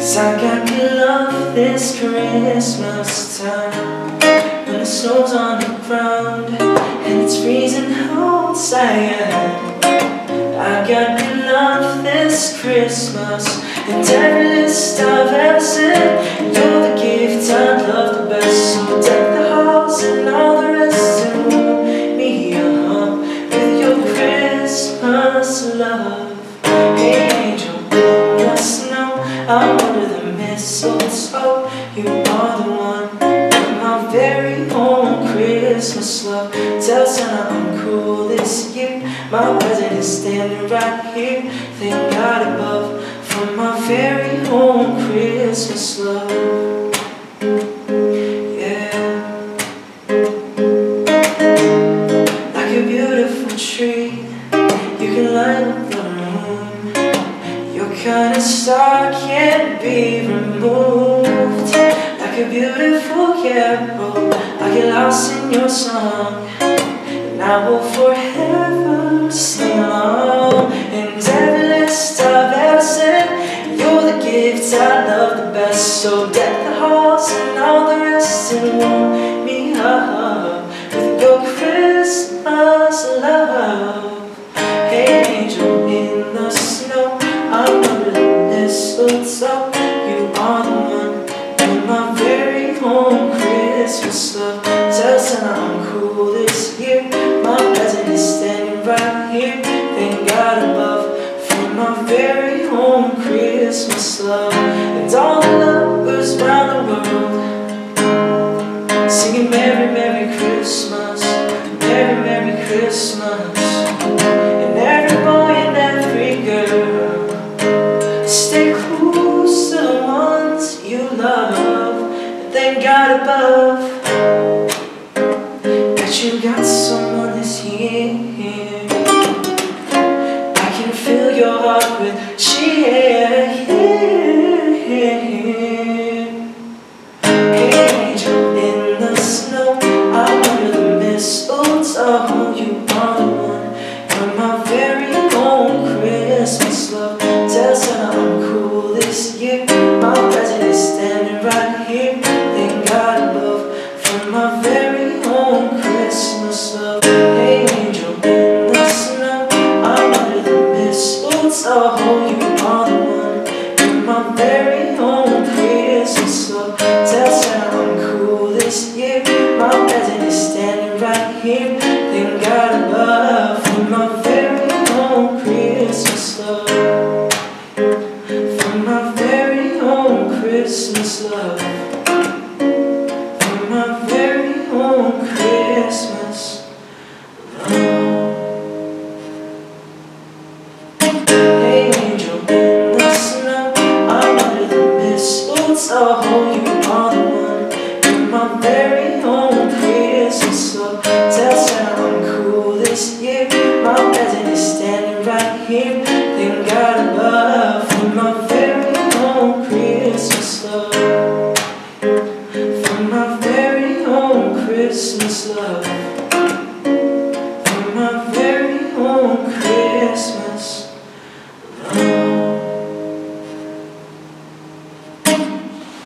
I got good love this Christmas time, when the snow's on the ground and it's freezing outside. I got good love this Christmas, and every list I've ever sent, you're the gift I love the best. So deck the halls and all the rest, and warm me up with your Christmas love. Hey angel, in the snow, I'm under the mistletoe. You are the one, you're my very own Christmas love. Tell Santa I'm cool this year, my present is standing right here. Thank God above for my very own Christmas love. Yeah, like a beautiful tree, you can light up the room. Your kind of star can't be removed. Like a beautiful carol, I get lost in your song, and I will forever sing along. And every list I've ever sent, you're the gift I love the best. So deck the halls and all the rest, and warm me up with your Christmas love. Hey angel in the snow, I'm under the mistletoe. You are the one, you're my very own Christmas love. Tell Santa I'm cool this year, my present is standing right here. Thank God above for my very own Christmas love. And all the lovers round the world singing Merry Merry Christmas, Merry Merry Christmas. And every boy and every girl, stay close to the ones you love. And thank God above that you got someone this year. I can fill your heart with cheer. Hey angel in the snow, I'm under the mistletoe. You are the one, you're my very own Christmas love. Tell Santa I'm cool this year, my present is standing right here. Thank God above for my very own Christmas love. Hey angel in the snow, I'm under the mistletoe. You are the one, you're my very own Christmas love. Tell Santa I'm cool this year, my present is standing right here. Thank God above for my very own Christmas love. For my very own Christmas love. For my very own Christmas love. Hey angel in the snow, I'm under the mistletoe. You are the one, you're my very own Christmas love. Tell Santa I'm cool this year, my present is standing right here. Thank God above for my very own Christmas love. For my very own Christmas love.